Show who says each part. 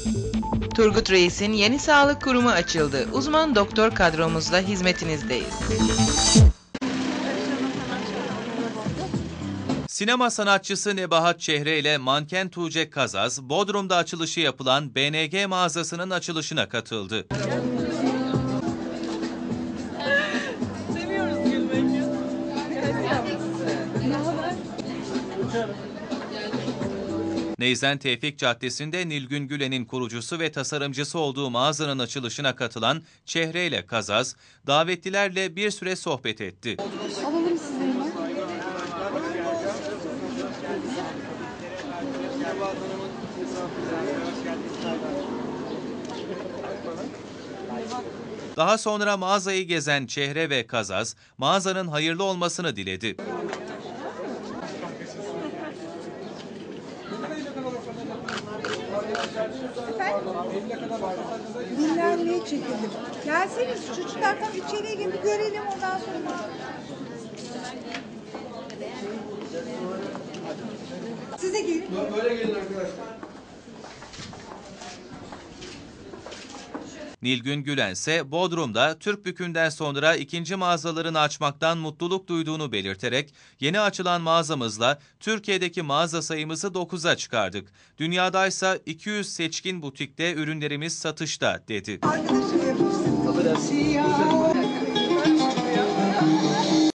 Speaker 1: Turgut Reis'in yeni sağlık kurumu açıldı. Uzman doktor kadromuzla hizmetinizdeyiz.
Speaker 2: Sinema sanatçısı Nebahat Çehre ile manken Tuğçe Kazaz, Bodrum'da açılışı yapılan BNG mağazasının açılışına katıldı.
Speaker 3: Seviyoruz gülmeyi.
Speaker 2: Neyzen Tevfik Caddesi'nde Nilgün Gülen'in kurucusu ve tasarımcısı olduğu mağazanın açılışına katılan Çehre ile Kazaz, davetlilerle bir süre sohbet etti.
Speaker 3: Alalım sizinle.
Speaker 2: Daha sonra mağazayı gezen Çehre ve Kazaz, mağazanın hayırlı olmasını diledi.
Speaker 4: Dinlenmeye çekildim. Gelseniz çocuklar tam içeriye gibi görelim ondan sonra. Size gelin.
Speaker 5: Böyle gelin arkadaşlar.
Speaker 2: Nilgün Gülen ise Bodrum'da Türkbükü'nden sonra ikinci mağazalarını açmaktan mutluluk duyduğunu belirterek yeni açılan mağazamızla Türkiye'deki mağaza sayımızı 9'a çıkardık. Dünyadaysa 200 seçkin butikte ürünlerimiz satışta dedi.
Speaker 4: Arkadaşım yapmışsın.